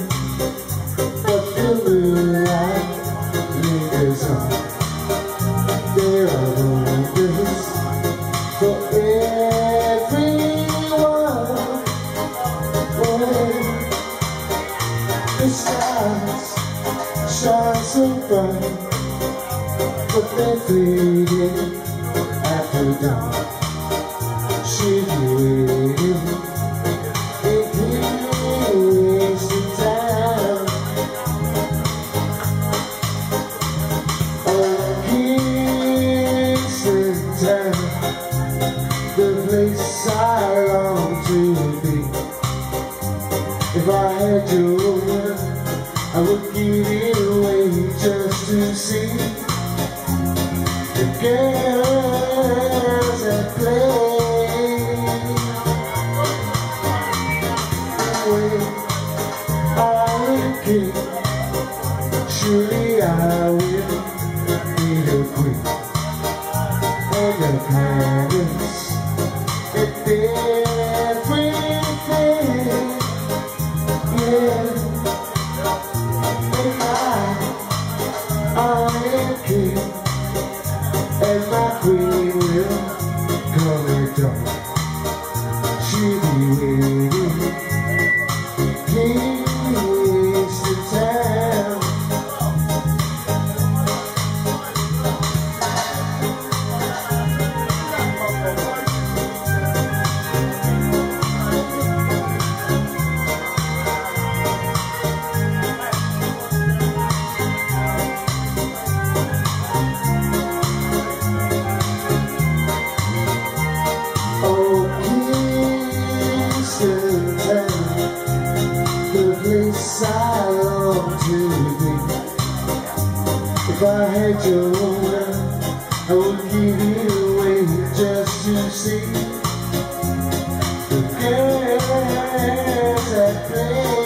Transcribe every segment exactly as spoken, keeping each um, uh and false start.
but the moonlight lingers on. There are wonders for everyone. When the stars shine so bright, but they're fading after dawn. She'll be waiting in Kingston Town. Oh, Kingston Town, the place I long to be. If I had your word, I would give it away just to see the girls that play. I will king, surely I will be the queen, and the palace and everything, yeah. And I, I am king, and my queen will come and dawn. She'll be waiting Kingston Town. Oh, Kingston Town, the place I long to be. If I had your word, I would give it away just to see the girls that play.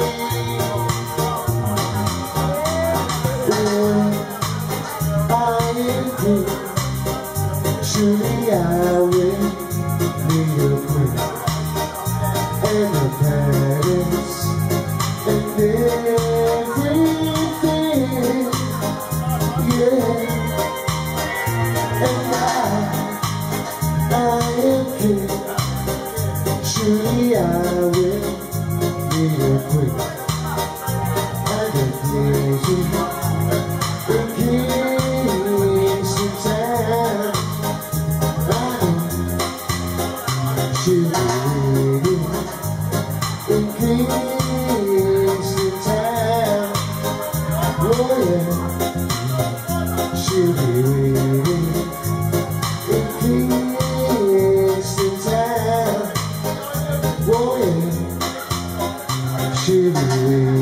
When I am king, surely I will be your queen, and the palace and everything, yeah. And I, I am king, surely I will be your queen, and the pleasure in Kingston Town. She'll be waiting in Kingston Town. Oh yeah, she'll be waiting in Kingston Town. Oh yeah, she'll be waiting.